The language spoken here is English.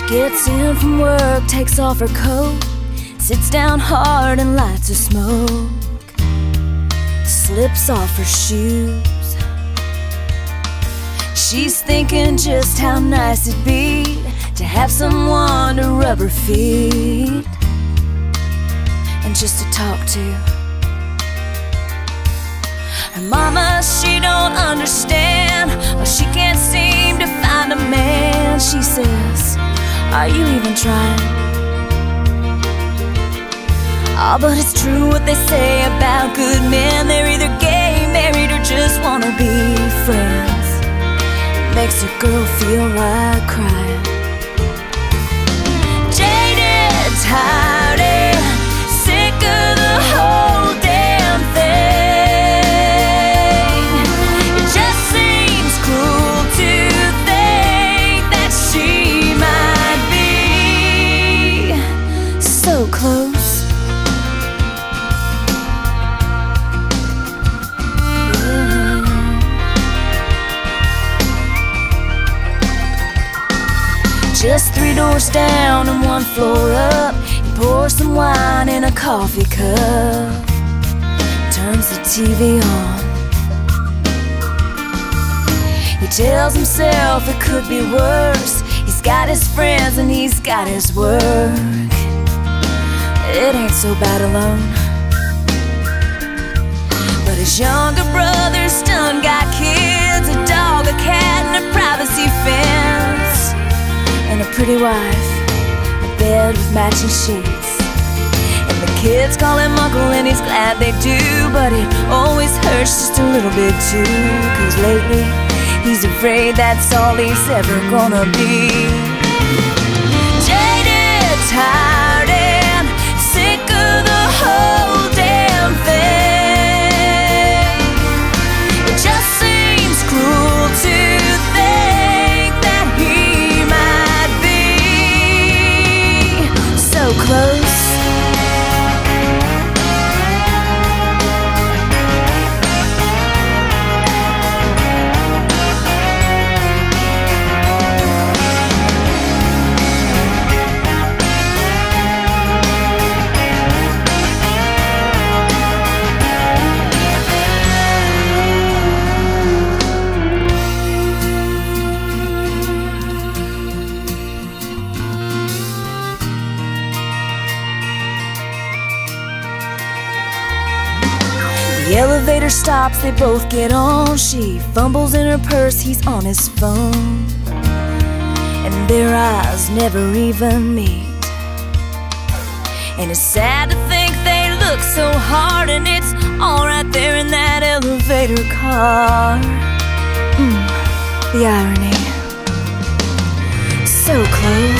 Gets in from work, takes off her coat, sits down hard and lights a smoke, slips off her shoes. She's thinking just how nice it'd be to have someone to rub her feet and just to talk to. Her mama, she don't understand why she can't seem to find a man. She says, are you even trying? Oh, but it's true what they say about good men. They're either gay, married, or just wanna be friends. It makes a girl feel like crying. Jaded, tired, and sick of the whole damn thing. It just seems cruel to think that she might be so close. Just 3 doors down and 1 floor up, he pours some wine in a coffee cup, turns the TV on. He tells himself it could be worse. He's got his friends and he's got his work. It ain't so bad alone. But his younger brother's done got kids, a dog, a cat, and a privacy fence, and a pretty wife, a bed with matching sheets. And the kids call him uncle and he's glad they do, but it always hurts just a little bit too, 'cause lately he's afraid that's all he's ever gonna be. Jaded, tired, and sick of the whole damn thing. It just seems cruel to think that he might be so close. The elevator stops, they both get on. She fumbles in her purse, he's on his phone, and their eyes never even meet. And it's sad to think they look so hard, and it's all right there in that elevator car. The irony. So close.